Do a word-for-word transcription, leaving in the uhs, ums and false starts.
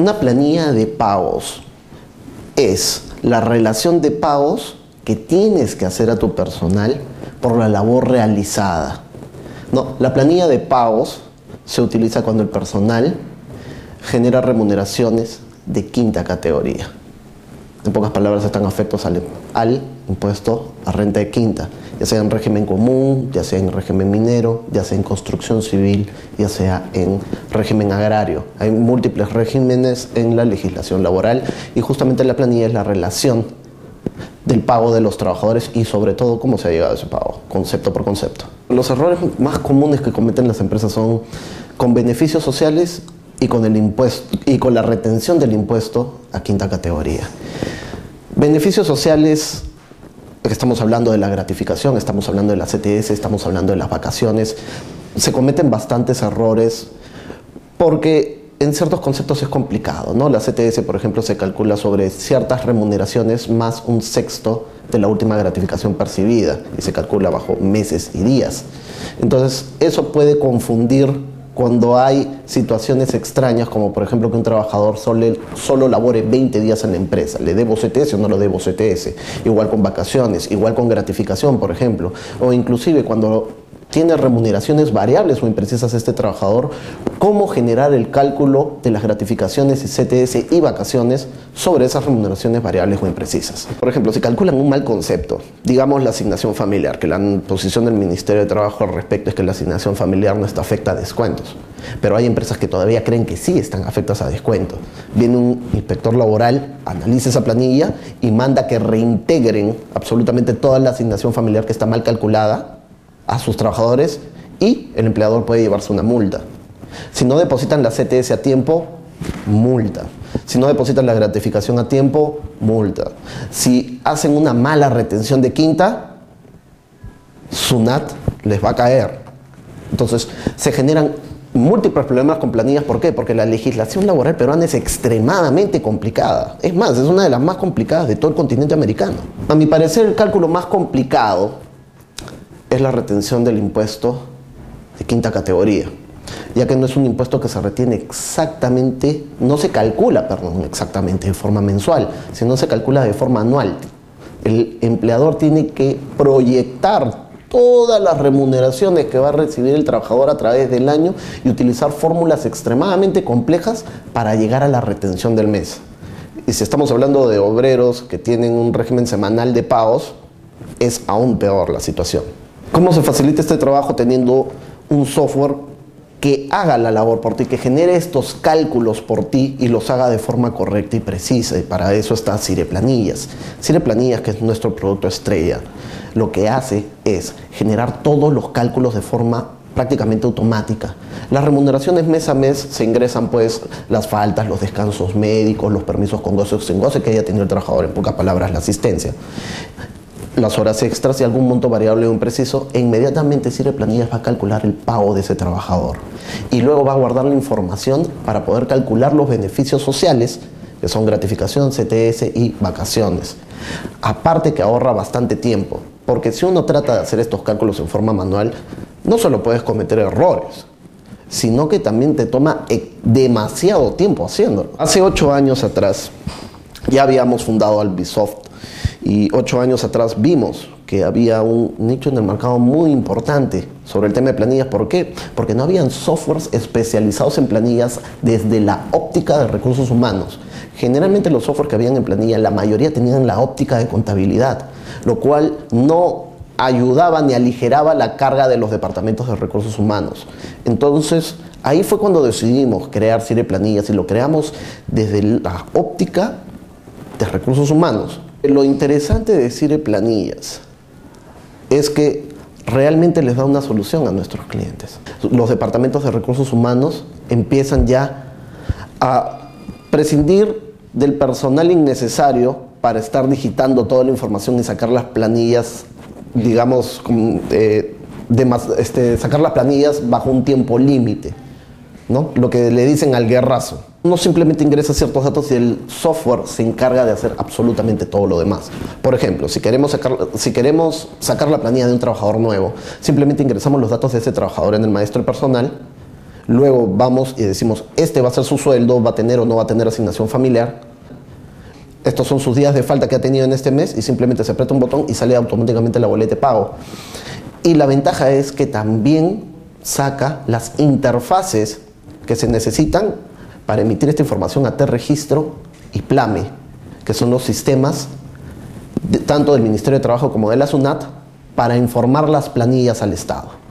Una planilla de pagos es la relación de pagos que tienes que hacer a tu personal por la labor realizada. No, la planilla de pagos se utiliza cuando el personal genera remuneraciones de quinta categoría. En pocas palabras, están afectos al, al impuesto a renta de quinta, ya sea en régimen común, ya sea en régimen minero, ya sea en construcción civil, ya sea en régimen agrario. Hay múltiples regímenes en la legislación laboral y justamente la planilla es la relación del pago de los trabajadores y sobre todo cómo se ha llegado a ese pago, concepto por concepto. Los errores más comunes que cometen las empresas son con beneficios sociales y con el impuesto y con la retención del impuesto a quinta categoría. Beneficios sociales, estamos hablando de la gratificación, estamos hablando de la C T S, estamos hablando de las vacaciones. Se cometen bastantes errores porque en ciertos conceptos es complicado, ¿no? La C T S, por ejemplo, se calcula sobre ciertas remuneraciones más un sexto de la última gratificación percibida y se calcula bajo meses y días. Entonces, eso puede confundir cuando hay situaciones extrañas, como por ejemplo que un trabajador solo, solo labore veinte días en la empresa. ¿Le debo C T S o no le debo C T S? Igual con vacaciones, igual con gratificación, por ejemplo. O inclusive cuando tiene remuneraciones variables o imprecisas este trabajador, cómo generar el cálculo de las gratificaciones y C T S y vacaciones sobre esas remuneraciones variables o imprecisas. Por ejemplo, si calculan un mal concepto, digamos la asignación familiar, que la posición del Ministerio de Trabajo al respecto es que la asignación familiar no está afecta a descuentos, pero hay empresas que todavía creen que sí están afectas a descuentos. Viene un inspector laboral, analiza esa planilla y manda que reintegren absolutamente toda la asignación familiar que está mal calculada a sus trabajadores y el empleador puede llevarse una multa. Si no depositan la C T S a tiempo, multa. Si no depositan la gratificación a tiempo, multa. Si hacen una mala retención de quinta, SUNAT les va a caer. Entonces, se generan múltiples problemas con planillas. ¿Por qué? Porque la legislación laboral peruana es extremadamente complicada. Es más, es una de las más complicadas de todo el continente americano. A mi parecer, el cálculo más complicado es la retención del impuesto de quinta categoría, ya que no es un impuesto que se retiene exactamente, no se calcula, perdón, exactamente de forma mensual, sino se calcula de forma anual. El empleador tiene que proyectar todas las remuneraciones que va a recibir el trabajador a través del año y utilizar fórmulas extremadamente complejas para llegar a la retención del mes. Y si estamos hablando de obreros que tienen un régimen semanal de pagos, es aún peor la situación. ¿Cómo se facilita este trabajo teniendo un software que haga la labor por ti, que genere estos cálculos por ti y los haga de forma correcta y precisa? Y para eso está Cire Planillas. Cire Planillas, que es nuestro producto estrella, lo que hace es generar todos los cálculos de forma prácticamente automática. Las remuneraciones mes a mes se ingresan pues las faltas, los descansos médicos, los permisos con goce o sin goce que haya tenido el trabajador, en pocas palabras la asistencia, las horas extras y algún monto variable o impreciso, e inmediatamente Cire Planillas va a calcular el pago de ese trabajador y luego va a guardar la información para poder calcular los beneficios sociales, que son gratificación, C T S y vacaciones. Aparte que ahorra bastante tiempo, porque si uno trata de hacer estos cálculos en forma manual, no solo puedes cometer errores, sino que también te toma demasiado tiempo haciéndolo. Hace ocho años atrás ya habíamos fundado Albisoft, y ocho años atrás vimos que había un nicho en el mercado muy importante sobre el tema de planillas. ¿Por qué? Porque no habían softwares especializados en planillas desde la óptica de recursos humanos. Generalmente los softwares que habían en planilla, la mayoría tenían la óptica de contabilidad, lo cual no ayudaba ni aligeraba la carga de los departamentos de recursos humanos. Entonces, ahí fue cuando decidimos crear Cire Planillas y lo creamos desde la óptica de recursos humanos. Lo interesante de Cire Planillas es que realmente les da una solución a nuestros clientes. Los departamentos de recursos humanos empiezan ya a prescindir del personal innecesario para estar digitando toda la información y sacar las planillas, digamos, eh, de más, este, sacar las planillas bajo un tiempo límite, ¿no? Lo que le dicen al guerrazo. Uno simplemente ingresa ciertos datos y el software se encarga de hacer absolutamente todo lo demás. Por ejemplo, si queremos sacar, si queremos sacar la planilla de un trabajador nuevo, simplemente ingresamos los datos de ese trabajador en el maestro personal, Luego vamos y decimos, este va a ser su sueldo, va a tener o no va a tener asignación familiar. Estos son sus días de falta que ha tenido en este mes y simplemente se aprieta un botón y sale automáticamente la boleta de pago. Y la ventaja es que también saca las interfaces que se necesitan para emitir esta información a T-Registro y Plame, que son los sistemas de, tanto del Ministerio de Trabajo como de la SUNAT, para informar las planillas al Estado.